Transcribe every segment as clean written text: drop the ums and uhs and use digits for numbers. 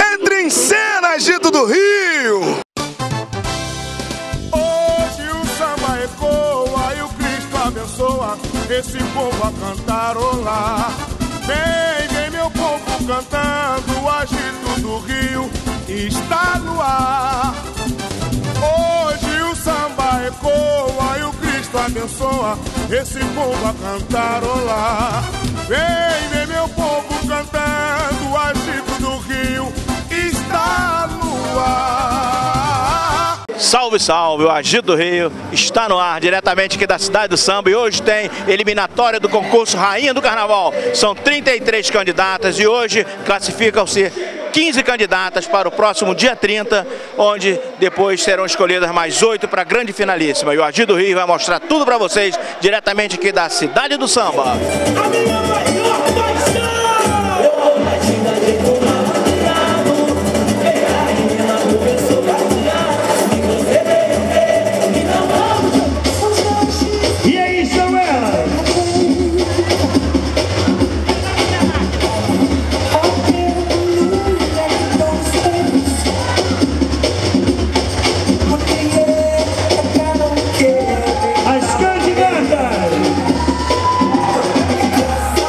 Entre em cena, Agito do Rio! Hoje o samba ecoa e o Cristo abençoa esse povo a cantarolar. Vem, vem meu povo cantando, o Agito do Rio está no ar. Hoje o samba ecoa e o Cristo abençoa esse povo a cantarolar. Vem, vem meu povo cantando, o Agito do Rio está no ar. Salve, salve, o Agito do Rio está no ar, diretamente aqui da cidade do samba, e hoje tem eliminatória do concurso Rainha do Carnaval. São 33 candidatas e hoje classificam-se 15 candidatas para o próximo dia 30, onde depois serão escolhidas mais 8 para a grande finalíssima. E o Agito do Rio vai mostrar tudo para vocês, diretamente aqui da cidade do samba. A minha maior paixão! E aí são elas! As candidatas!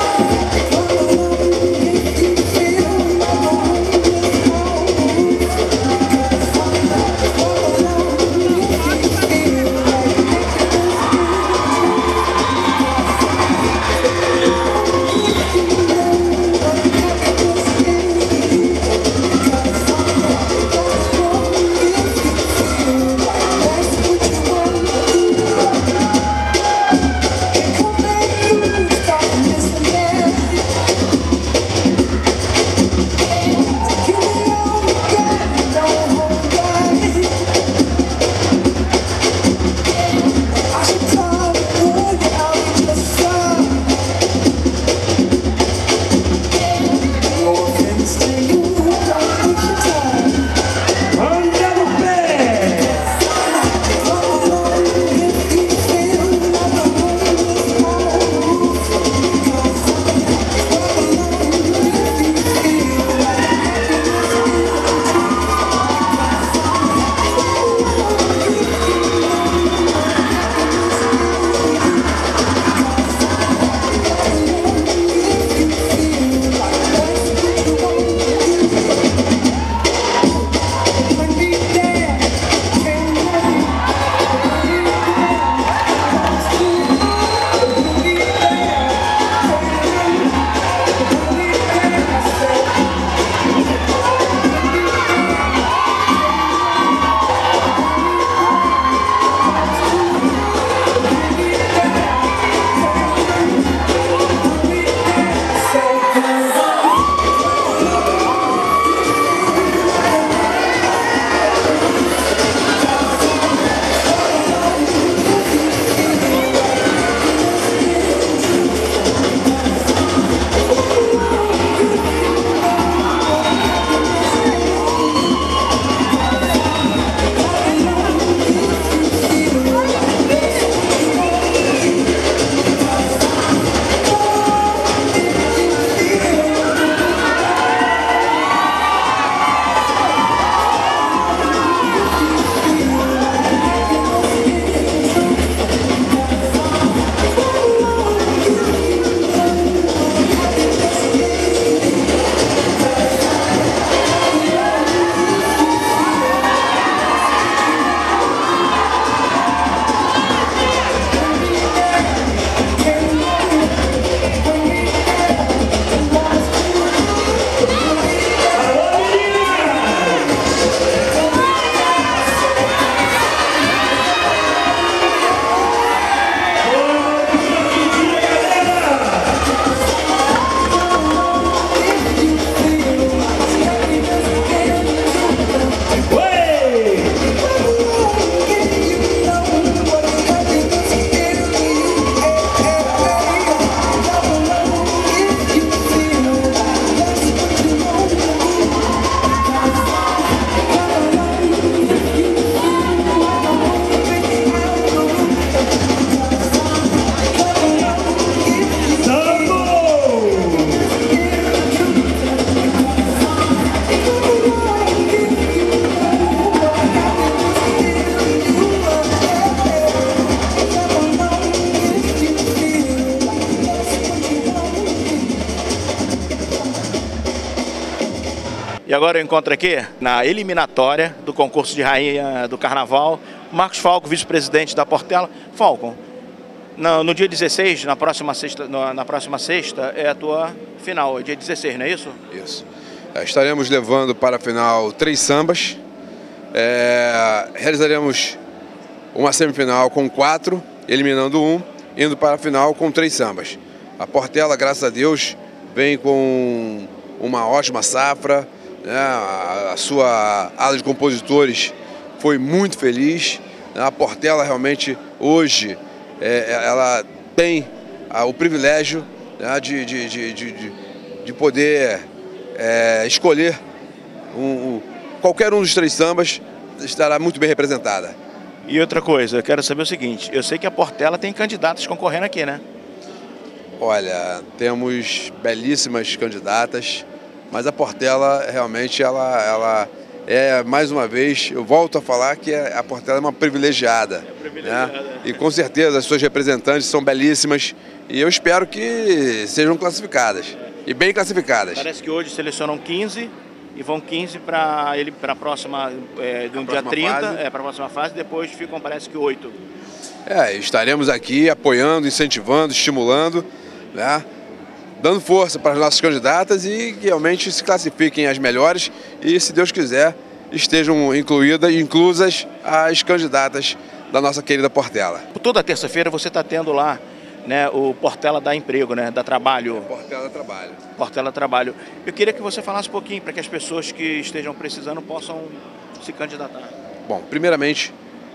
E agora eu encontro aqui, na eliminatória do concurso de rainha do carnaval, Marcos Falco, vice-presidente da Portela. Falco, no dia 16, na próxima sexta, é a tua final, é dia 16, não é isso? Isso. Estaremos levando para a final 3 sambas. Realizaremos uma semifinal com 4, eliminando 1, indo para a final com 3 sambas. A Portela, graças a Deus, vem com uma ótima safra, né? A sua ala de compositores foi muito feliz. A Portela realmente hoje ela tem o privilégio, né, de poder escolher qualquer um dos 3 sambas, estará muito bem representada. E outra coisa, eu quero saber o seguinte, eu sei que a Portela tem candidatos concorrendo aqui, né? Olha, temos belíssimas candidatas, mas a Portela realmente ela é, mais uma vez, eu volto a falar que a Portela é uma privilegiada. Né? E com certeza as suas representantes são belíssimas e eu espero que sejam classificadas, e bem classificadas. Parece que hoje selecionam 15 e vão 15 para a próxima, do dia 30, para a próxima fase, depois ficam, parece que 8. Estaremos aqui apoiando, incentivando, estimulando, né? Dando força para as nossas candidatas e que realmente se classifiquem as melhores e, se Deus quiser, estejam inclusas as candidatas da nossa querida Portela. Toda terça-feira você está tendo lá, né, o Portela dá emprego, né, dá trabalho. Portela Trabalho. Portela Trabalho. Eu queria que você falasse um pouquinho para que as pessoas que estejam precisando possam se candidatar. Bom, primeiramente,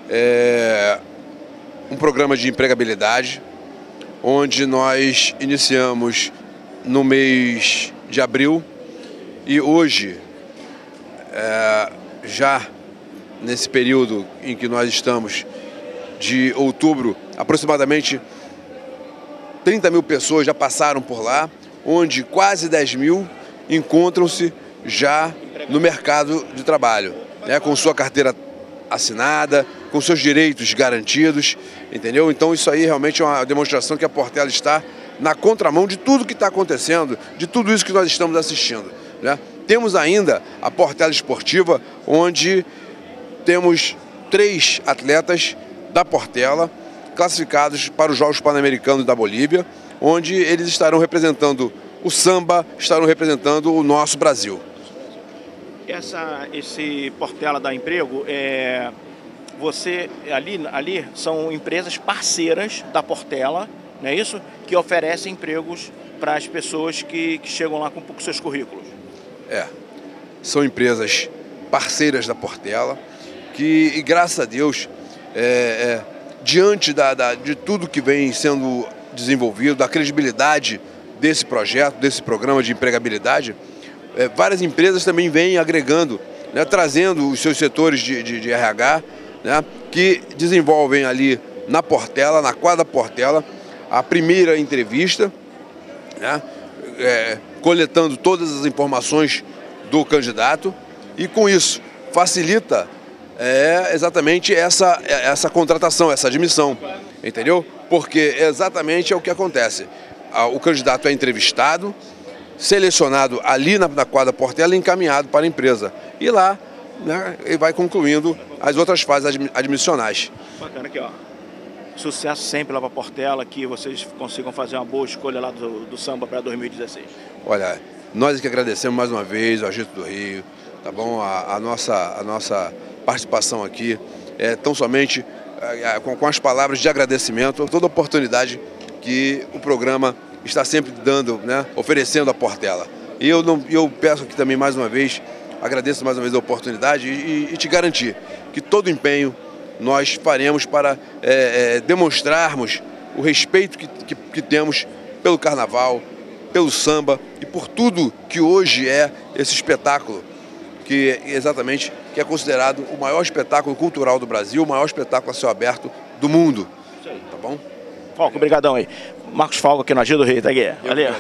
um programa de empregabilidade, onde nós iniciamos no mês de abril e hoje, já nesse período em que nós estamos, de outubro, aproximadamente 30 mil pessoas já passaram por lá, onde quase 10 mil encontram-se já no mercado de trabalho, né, com sua carteira assinada, com seus direitos garantidos, entendeu? Então isso aí realmente é uma demonstração que a Portela está na contramão de tudo que está acontecendo, de tudo isso que nós estamos assistindo, né? Temos ainda a Portela Esportiva, onde temos 3 atletas da Portela classificados para os Jogos Pan-Americanos da Bolívia, onde eles estarão representando o samba, estarão representando o nosso Brasil. Esse Portela dá emprego, você ali são empresas parceiras da Portela, não é isso? Que oferecem empregos para as pessoas que chegam lá com seus currículos. São empresas parceiras da Portela que, e graças a Deus, diante de tudo que vem sendo desenvolvido, da credibilidade desse projeto, desse programa de empregabilidade, várias empresas também vêm agregando, né, trazendo os seus setores de RH, né, que desenvolvem ali na Portela, na quadra Portela, a primeira entrevista, né, coletando todas as informações do candidato e com isso facilita exatamente essa contratação, essa admissão, entendeu? Porque exatamente é o que acontece. O candidato é entrevistado, selecionado ali na quadra Portela e encaminhado para a empresa. E lá, né, ele vai concluindo as outras fases admissionais. Bacana aqui, ó. Sucesso sempre lá para a Portela, que vocês consigam fazer uma boa escolha lá do samba para 2016. Olha, nós que agradecemos mais uma vez o Agito do Rio, tá bom? A nossa participação aqui, tão somente com as palavras de agradecimento, toda a oportunidade que o programa está sempre dando, né, oferecendo à Portela. E eu peço aqui também mais uma vez, agradeço mais uma vez a oportunidade e te garantir que todo empenho nós faremos para demonstrarmos o respeito que temos pelo carnaval, pelo samba e por tudo que hoje é esse espetáculo, que exatamente que é considerado o maior espetáculo cultural do Brasil, o maior espetáculo a céu aberto do mundo. Tá bom? Falco, obrigadão aí. Marcos Falco aqui no Agito do Rio, tá aqui. Valeu.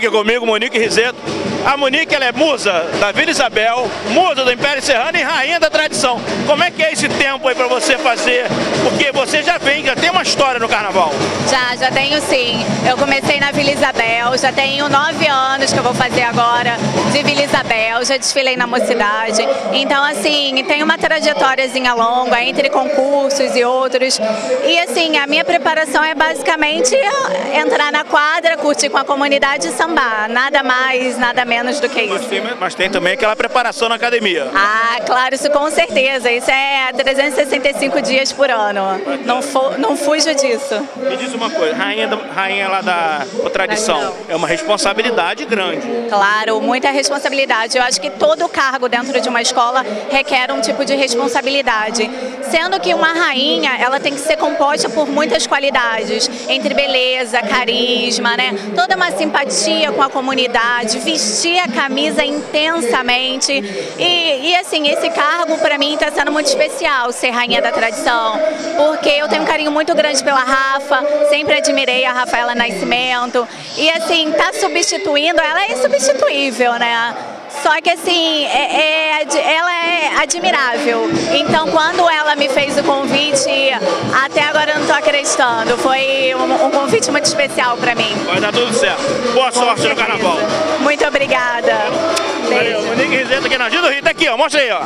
aqui comigo, Monique Rizeto. A Monique, ela é musa da Vila Isabel, musa do Império Serrano e rainha da tradição. Como é que é esse tempo aí para você fazer? Porque você já tem uma história no carnaval. Já tenho sim. Eu comecei na Vila Isabel, já tenho 9 anos que eu vou fazer agora de Vila Isabel, já desfilei na Mocidade. Então, assim, tem uma trajetóriazinha longa entre concursos e outros. E, assim, a minha preparação é basicamente entrar na quadra, curtir com a comunidade e sambar. Nada mais, nada menos do que isso. Mas tem também aquela preparação na academia. Ah, claro, isso com certeza. Isso é 365 dias por ano. Não fujo disso. Me diz uma coisa, rainha lá da tradição, é uma responsabilidade grande. Claro, muita responsabilidade. Eu acho que todo cargo dentro de uma escola requer um tipo de responsabilidade. Sendo que uma rainha, ela tem que ser composta por muitas qualidades, entre beleza, carisma, né? Toda uma simpatia com a comunidade, vestir a camisa intensamente. E assim, esse cargo para mim está sendo muito especial, ser rainha da tradição, porque eu tenho um carinho muito grande pela Rafa, sempre admirei a Rafaela Nascimento. E assim, tá substituindo, ela é insubstituível, né? Só que assim, ela é admirável. Então, quando ela me fez o convite, até agora eu não estou acreditando. Foi um convite muito especial para mim. Vai dar tudo certo. Boa sorte no carnaval. Muito obrigada. Valeu, Monique Rizeto aqui na Agito do Rio. Tá aqui, ó. Mostra aí, ó.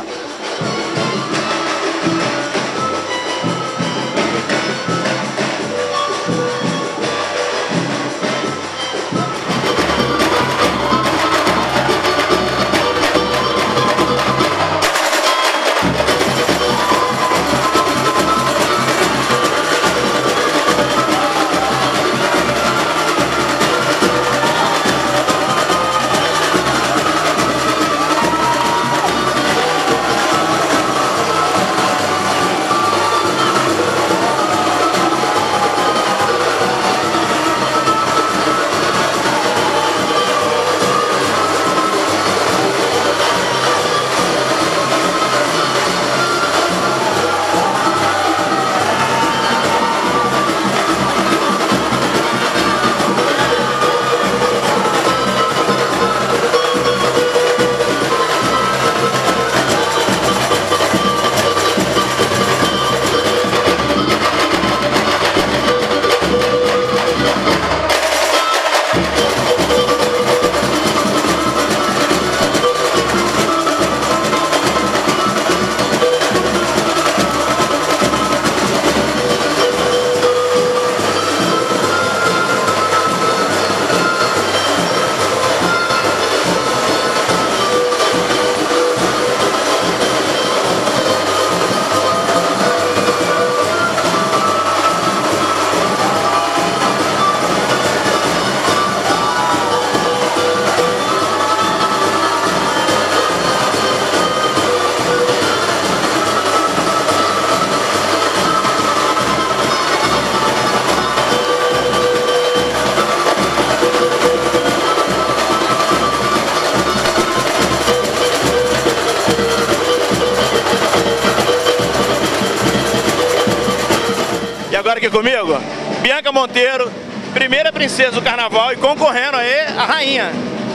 Agora aqui comigo, Bianca Monteiro, primeira princesa do carnaval e concorrendo aí a rainha.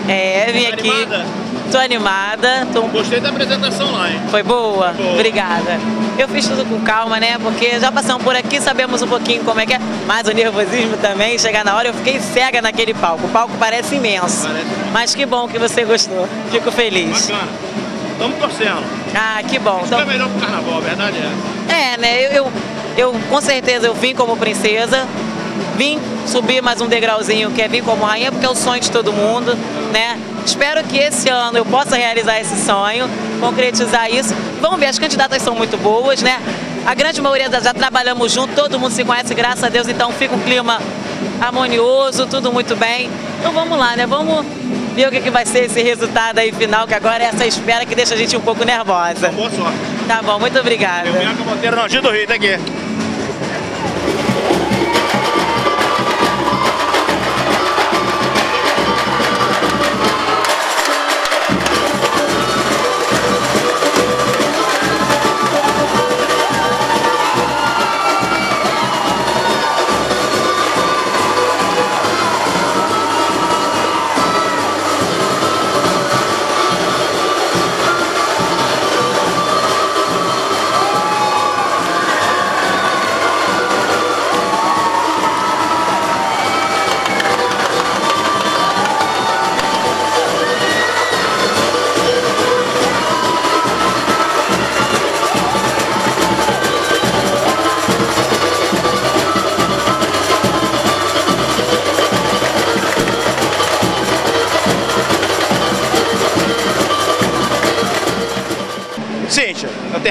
Vim aqui. Animada? Tô animada. Gostei da apresentação lá, hein? Foi boa? Obrigada. Eu fiz tudo com calma, né? Porque já passamos por aqui, sabemos um pouquinho como é que é. Mas o nervosismo também, chegar na hora, eu fiquei cega naquele palco. O palco parece imenso. Mas que bom que você gostou. Fico feliz. Bacana. Estamos torcendo. Ah, que bom. Isso é melhor pro carnaval, a verdade é. Né? Eu com certeza eu vim como princesa, vim subir mais um degrauzinho, que é vir como rainha, porque é o sonho de todo mundo, né? Espero que esse ano eu possa realizar esse sonho, concretizar isso. Vamos ver, as candidatas são muito boas, né? A grande maioria já trabalhamos junto, todo mundo se conhece, graças a Deus, então fica um clima harmonioso, tudo muito bem. Então vamos lá, né? Vamos ver o que vai ser esse resultado aí final, que agora é essa espera que deixa a gente um pouco nervosa. Boa sorte. Tá bom, muito obrigada. Bianca Monteiro, no Agito do Rio, tá aqui.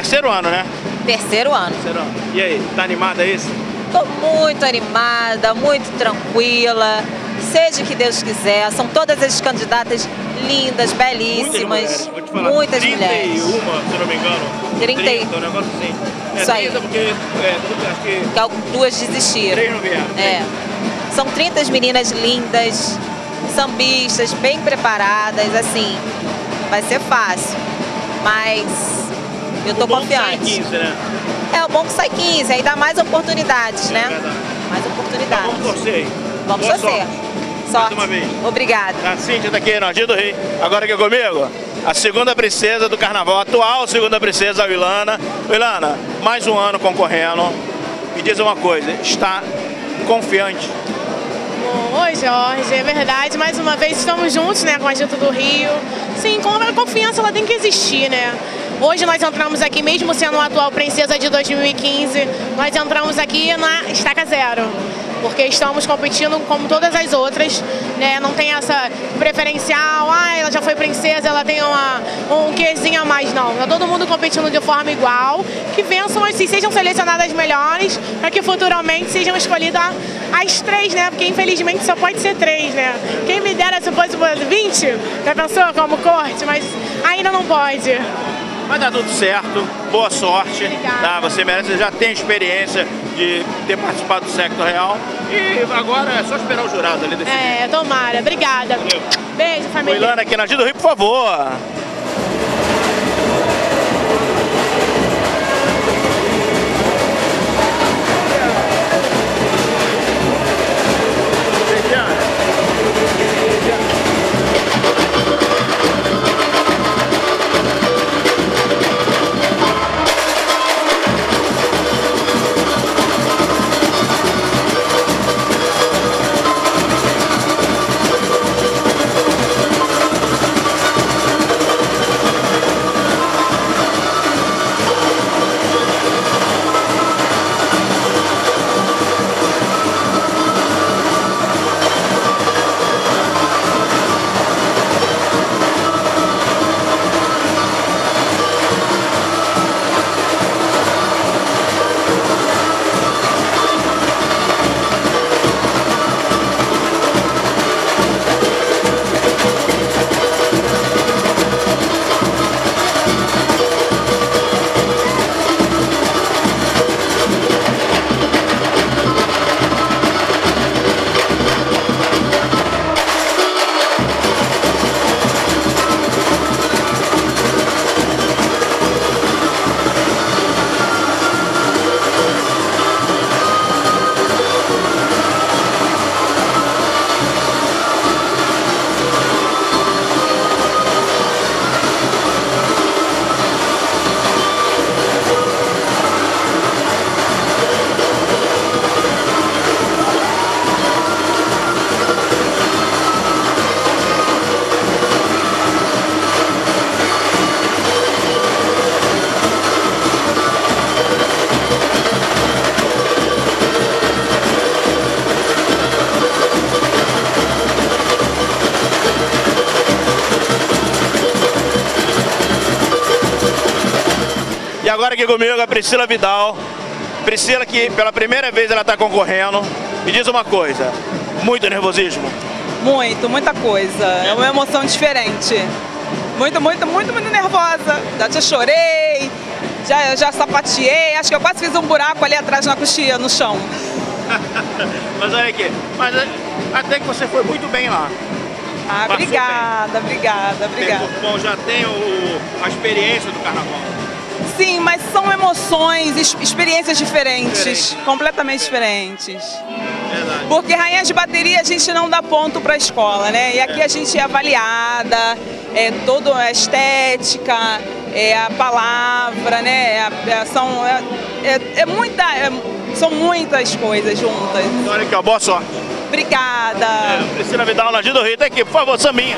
terceiro ano, né? Terceiro ano. Terceiro ano. E aí, tá animada isso? Estou muito animada, muito tranquila. Seja o que Deus quiser. São todas as candidatas lindas, belíssimas. Muitas mulheres. 31, se não me engano. 30, um negócio assim. Isso aí. Porque acho que duas desistiram. 3 não vieram. São 30 meninas lindas, sambistas, bem preparadas, assim. Vai ser fácil. Mas eu tô confiante. Sai 15, né? É, o bom que sai 15, aí dá mais oportunidades, né? Verdade. Mais oportunidades. Então, vamos torcer aí. Vamos Boa torcer. Mais uma vez. Obrigada. A Cíntia tá aqui no Ardir do Rei. Agora aqui comigo, a segunda princesa do carnaval, a atual segunda princesa, a Wilana. Wilana, mais um ano concorrendo. Me diz uma coisa, está confiante? Oi, Jorge, é verdade, mais uma vez estamos juntos, né, com a Agito do Rio. Sim, a confiança ela tem que existir, né? Hoje nós entramos aqui, mesmo sendo a atual princesa de 2015, nós entramos aqui na estaca zero, porque estamos competindo como todas as outras, né? Não tem essa preferencial, ela já foi princesa, ela tem um quezinho a mais, não. Tá todo mundo competindo de forma igual, que vençam, assim, sejam selecionadas as melhores, para que futuramente sejam escolhidas as 3, né? Porque infelizmente só pode ser 3, né? Quem me dera se fosse 20, já pensou como corte, mas ainda não pode. Vai dar tudo certo, boa sorte. Tá? Você merece, você já tem experiência de ter participado do Sector Real. E agora é só esperar o jurado ali decidir. Tomara. Obrigada. Valeu. Beijo, família. Wilana aqui na Ardir do Rio, por favor. Agora aqui comigo a Priscila Vidal. Priscila que pela primeira vez ela está concorrendo. Me diz uma coisa, muito nervosismo? Muita coisa. É uma emoção diferente. Muito nervosa. Já chorei, já sapateei. Acho que eu quase fiz um buraco ali atrás na coxinha, no chão. Mas olha aqui, até que você foi muito bem lá. Obrigada. Bom, já tem a experiência do carnaval. Sim, mas são emoções, experiências diferentes, completamente diferentes. Verdade. Porque rainha de bateria a gente não dá ponto para a escola, né? E aqui a gente é avaliada, toda a estética, a palavra, né? São muitas coisas juntas. Então, olha aqui, ó, boa sorte. Obrigada. Priscila Vidal na Ardir do Rio, tá aqui, por favor, Saminha.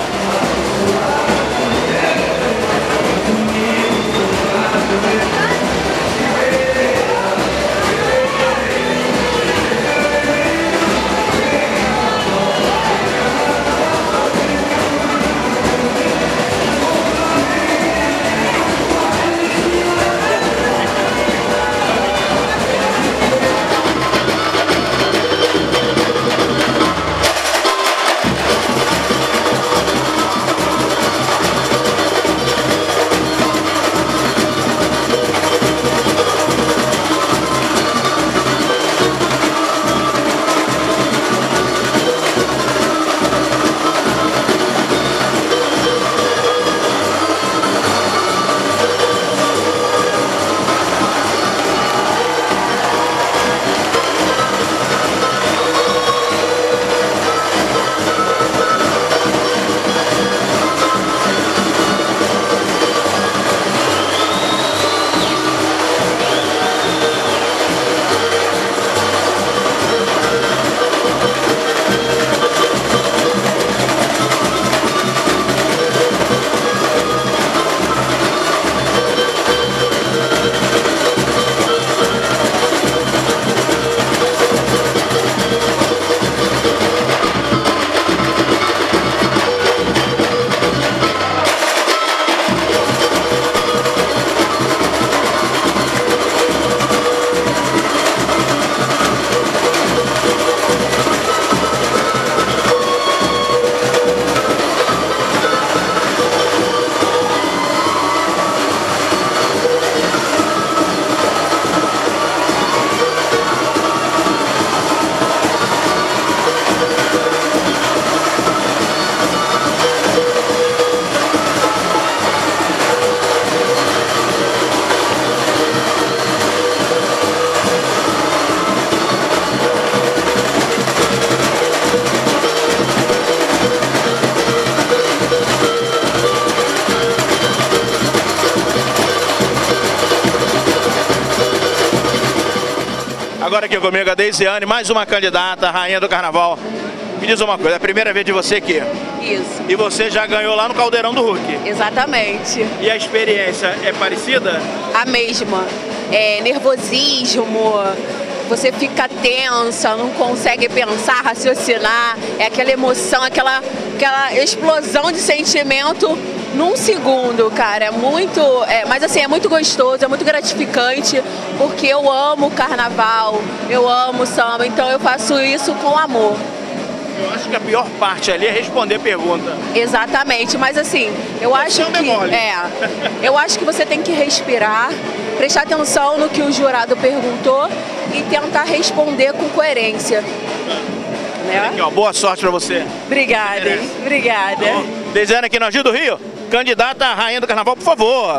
Agora aqui comigo a Deisiane, mais uma candidata, rainha do carnaval. Me diz uma coisa, é a primeira vez de você aqui? Isso. E você já ganhou lá no Caldeirão do Hulk? Exatamente. E a experiência é parecida? A mesma. É nervosismo, você fica tensa, não consegue pensar, raciocinar, é aquela emoção, aquela explosão de sentimento num segundo, cara. É muito, mas assim, é muito gostoso, é muito gratificante, porque eu amo o carnaval, eu amo o samba, então eu faço isso com amor. Eu acho que a pior parte ali é responder pergunta. Exatamente, mas assim, eu acho que você tem que respirar, prestar atenção no que o jurado perguntou e tentar responder com coerência. Né? Aqui, ó, boa sorte pra você. Obrigada, hein? Obrigada. Deisiane aqui no Agir do Rio, candidata à rainha do carnaval, por favor.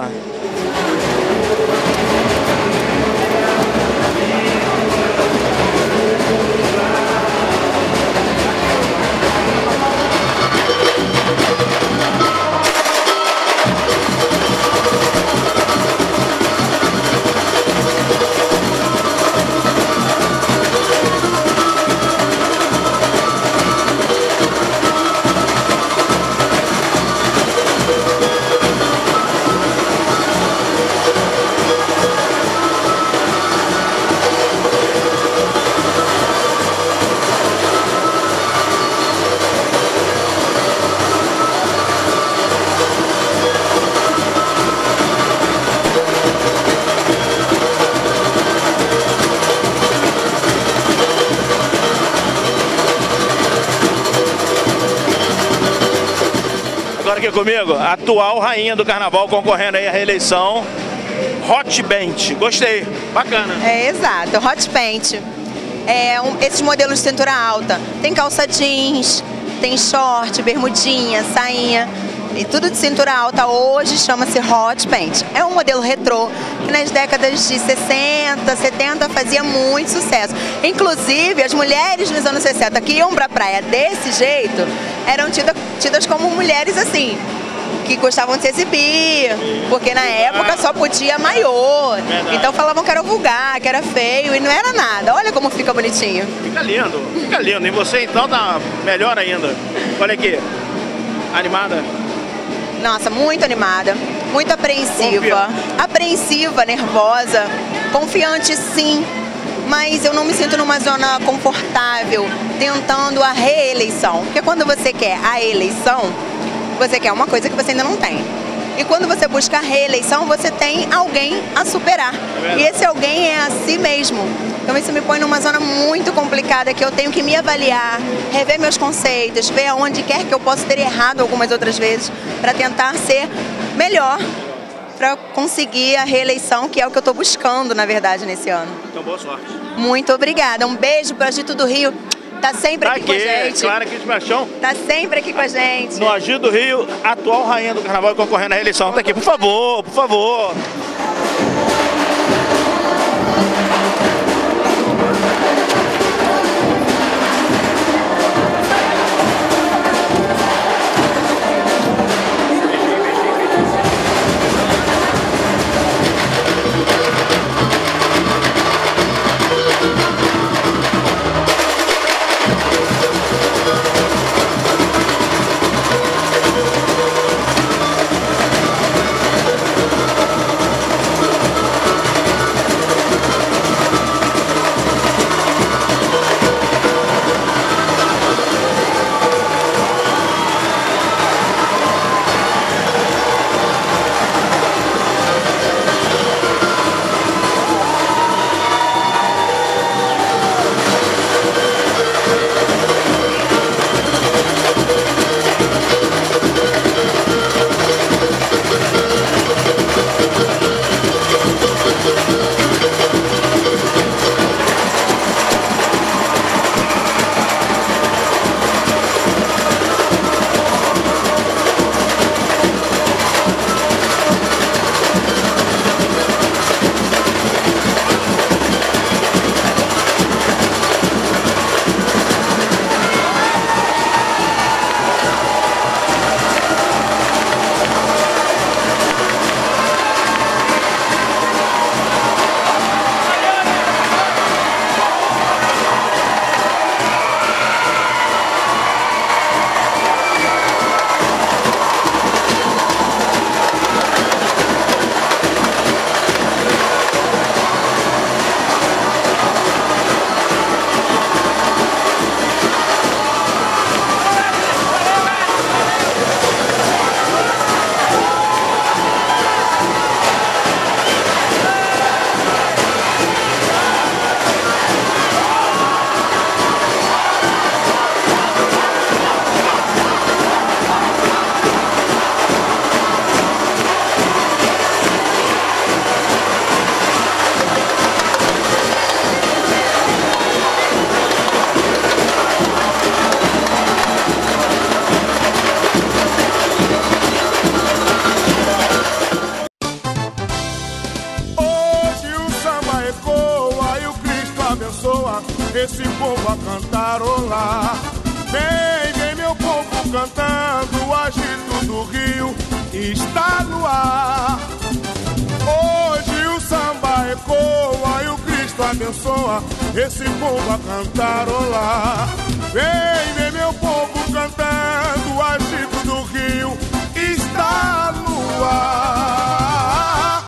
Agora aqui comigo, a atual rainha do carnaval concorrendo aí à reeleição, Hot Paint. Gostei, bacana. É, exato, Hot Paint. Esses modelos de cintura alta. Tem calça jeans, tem short, bermudinha, sainha. E tudo de cintura alta hoje chama-se Hot Paint. É um modelo retrô que nas décadas de 60, 70 fazia muito sucesso. Inclusive, as mulheres nos anos 60 que iam pra praia desse jeito eram tidas como mulheres assim, que gostavam de se exibir, porque na época só podia maiô. Então falavam que era vulgar, que era feio, e não era nada. Olha como fica bonitinho. Fica lindo, fica lindo. E você então tá melhor ainda. Olha aqui, animada? Nossa, muito animada, muito apreensiva. Apreensiva, nervosa, confiante sim, mas eu não me sinto numa zona confortável tentando a reeleição. Porque quando você quer a eleição, você quer uma coisa que você ainda não tem. E quando você busca a reeleição, você tem alguém a superar. E esse alguém é a si mesmo. Então isso me põe numa zona muito complicada, que eu tenho que me avaliar, rever meus conceitos, ver aonde quer que eu possa ter errado algumas outras vezes, para tentar ser melhor, para conseguir a reeleição, que é o que eu estou buscando, na verdade, nesse ano. Então, boa sorte. Muito obrigada. Um beijo para o Agir do Rio. Tá sempre aqui com a gente. Claro, aqui de Paixão. Tá sempre aqui com a gente. No Agir do Rio, atual rainha do carnaval concorrendo à reeleição. Tá aqui, por favor, por favor. esse povo a cantarolar. Vem meu povo cantando, o agito do Rio está no ar. Hoje o samba ecoa e o Cristo abençoa esse povo a cantarolar. Vem